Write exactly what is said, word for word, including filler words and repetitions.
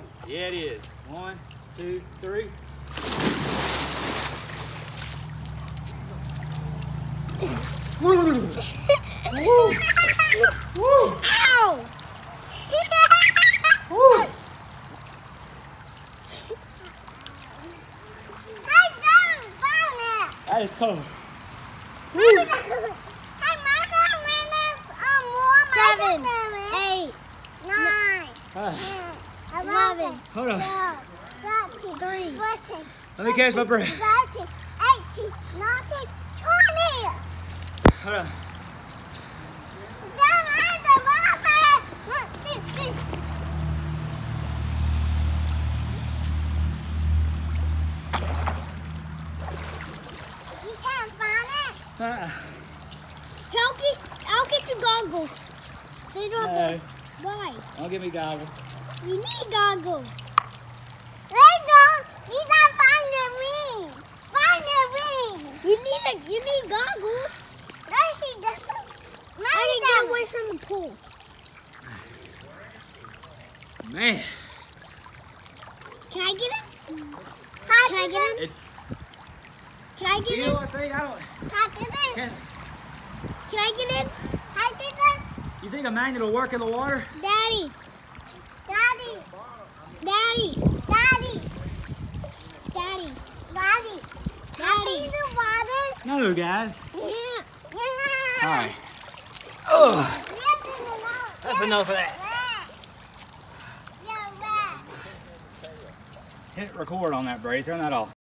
Yeah, it is. One, two, three. Woo! Woo! Woo! Ow! Woo! That is cold. Woo! Seven, eight, nine, Uh, eleven, hold on. twelve, three. Let me catch my breath. eighteen, nineteen, twenty. Hold on. You can't find it? Uh-uh. I'll get, I'll get you goggles. They don't No. have to. Why? Don't give me goggles. You need goggles. They don't. You not finding me. Find the ring. You need a, you need goggles. No, she doesn't. I can get away from the pool. Man, Can I get it? Can I get it? it's. Can I get You it? know what thing? I don't. Can I get it? Can, Can I get in? Can I get it? you think a magnet will work in the water? Daddy. Daddy. Daddy. Daddy. Daddy. Daddy. Daddy. The water? No, guys. Yeah. Yeah. All right. Ugh. Yes, That's enough of that. Yeah, Hit record on that, Brady. Turn that off.